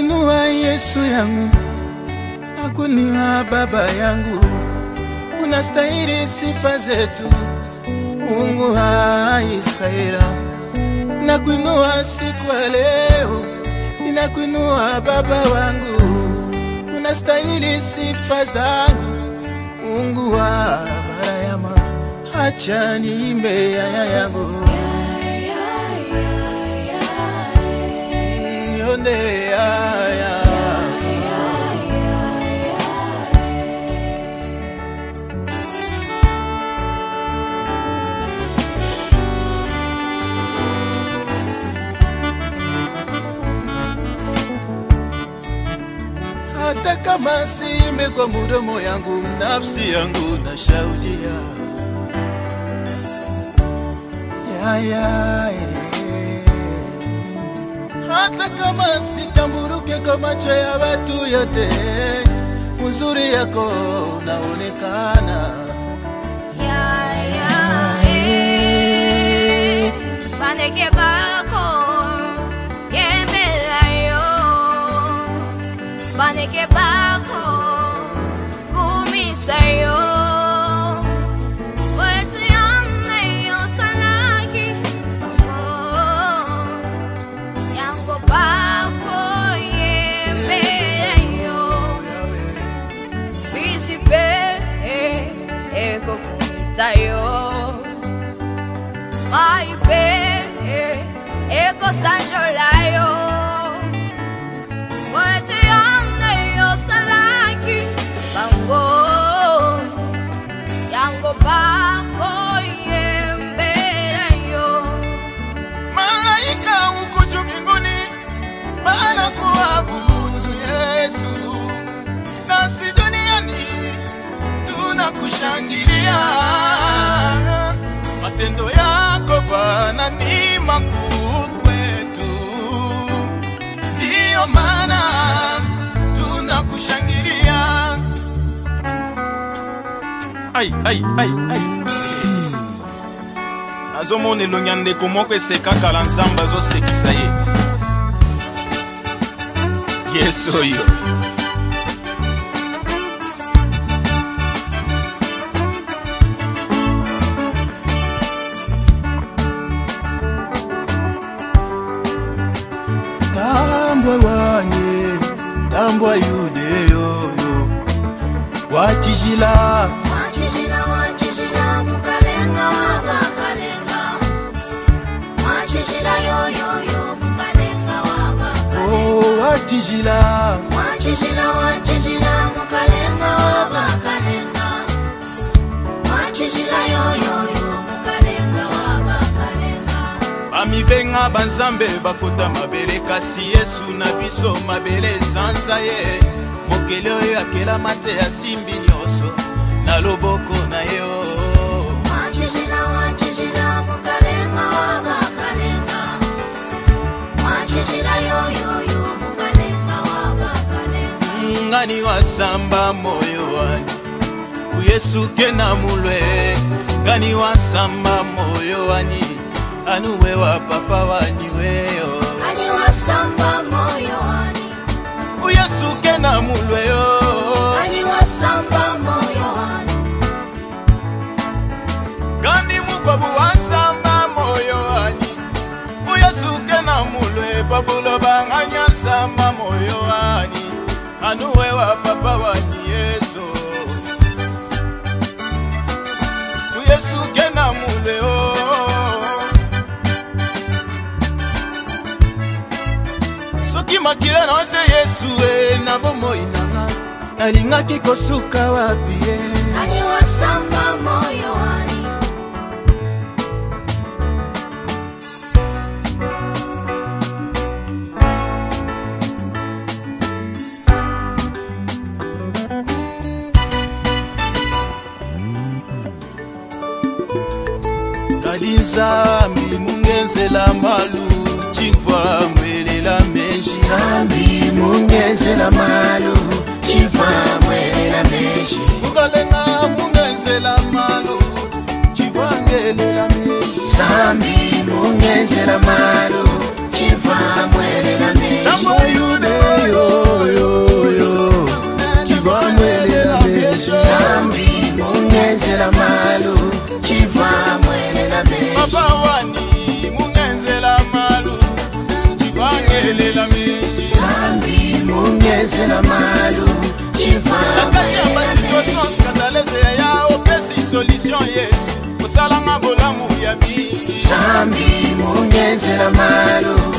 Nakuinua Yesu yangu, nakuinua Baba yangu, unastahili sifa zetu, Mungu wa Israeli. Nakuinua siku ya leo, ninakuinua Baba wangu, unastahili sifa zangu, Mungu wa Abrahamu. Acha niimbe ya yangu, yonde ya hata kama siimbe kwa mudomo yangu, nafsi yangu na shaudia hata kama sitamburuke kwa macho ya watu yote, uzuri yako unaonekana. Baneke bako yemelayo, baneke bako kumisayo. Sayo maipe eko sanjolayo wete yamne yo salaki bango yango bako yembelayo. Malaika uko juu mbinguni wanakuabudu Yesu, nasi duniani tunakushangilia. Matendo yako Bwana ni makuu kwetu, ndio maana tunakushangilia. Ai azomone lonyande komoko eseka kala nzamba zo sekisa ye. Yeso yo wanye tambwa yudeyo wachijila mukalenga wabakalenga, wachijila yo mukalenga wabakalenga. Oh wachijila mukalenga wabakalenga, wachijila yo mukalenga wabakalenga. Bamibenga banzambe bakota mabele, kasi Yesu na biso mabele sanza ye. Mokele oyo akela mate ya simbi nyoso na loboko na yo. Wachijila mukalenga wabakalenga, wachijila yo mukalenga wabakalenga. Ngani wasamba moyo wani Yesu kena mulwe, ngani wasamba moyo wani anuwe wa papa wani weyo. Ngani wasamba moyo wani Yesu kena mulwe yo, ngani wasamba moyo wani. Ngani mukwabu wasamba moyo wani Yesu kena mulwe, pabulo banganya samba moyo wani anuwe wa papa wani Yesu. Yesu kena mulwe yo, soki makila na wate Yesu na bomo inanga nalingaki kosuka wapi ye. Ngani wasamba moyo wani Kadinzambi mungenzela malu chimva mwelela meji. Zambi mungenzela malu chimva mwelela meji. Mukalenga mungenzela malu chimva mwelela meji. Zambi mungenzela malu chimva mwelela meji. Tambwa yudeyo mungenzela malu nakati ya basituation scandaleuse ya opesi solution yesu kosalanga bolamu ya mingi Zambi mungenzela malu